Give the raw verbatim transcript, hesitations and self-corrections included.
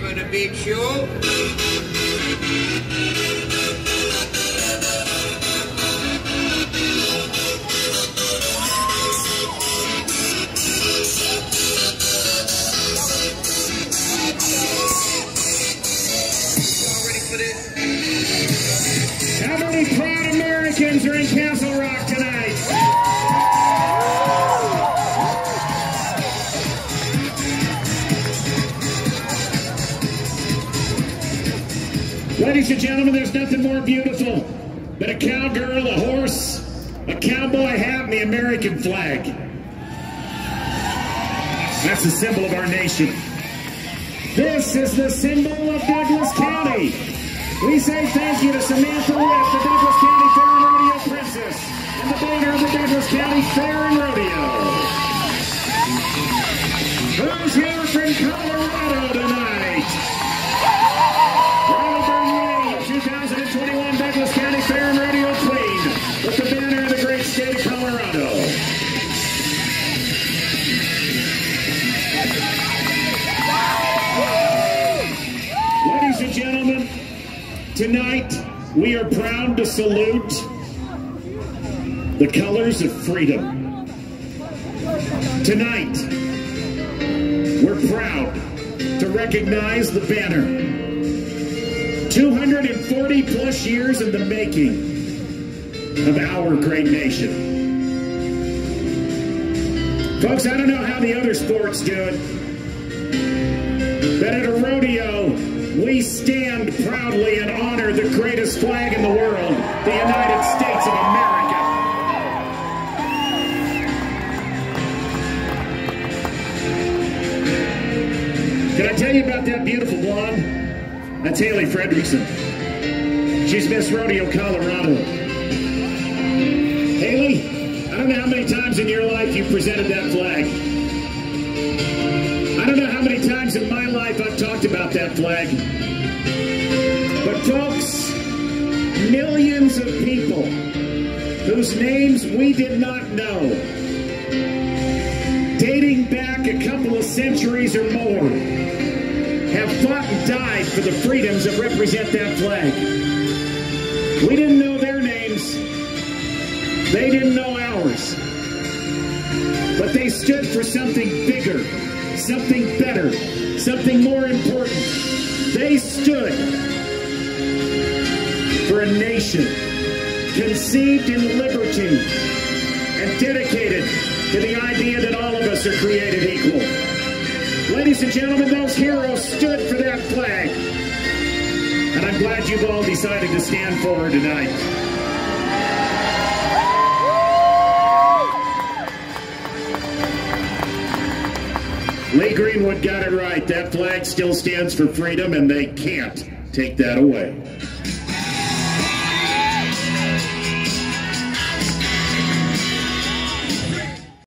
for the big show. How many proud Americans are in Castle Rock tonight? Ladies and gentlemen, there's nothing more beautiful than a cowgirl, a horse, a cowboy hat, and the American flag. That's the symbol of our nation. This is the symbol of Douglas County. We say thank you to Samantha Witt, the Douglas County Fair and Rodeo Princess, and the banner of the Douglas County Fair and Rodeo. Who's here from Colorado tonight? two thousand twenty-one Douglas County Fair and Rodeo Queen with the banner of the great state of Colorado. Ladies and gentlemen, tonight we are proud to salute the colors of freedom. Tonight we're proud to recognize the banner. two hundred forty plus years in the making of our great nation. Folks, I don't know how the other sports do it, but at a rodeo, we stand proudly and honor the greatest flag in the world, the United States of America. Can I tell you about that beautiful blonde? That's Haley Fredrickson. She's Miss Rodeo, Colorado. Haley, I don't know how many times in your life you presented that flag. I don't know how many times in my life I've talked about that flag. But folks, millions of people whose names we did not know, dating back a couple of centuries or more, have fought and died for the freedoms that represent that flag. We didn't know their names. They didn't know ours. But they stood for something bigger, something better, something more important. They stood for a nation conceived in liberty and dedicated to the idea that all of us are created equal. Ladies and gentlemen, those heroes stood for that flag. And I'm glad you've all decided to stand for her tonight. Lee Greenwood got it right. That flag still stands for freedom, and they can't take that away.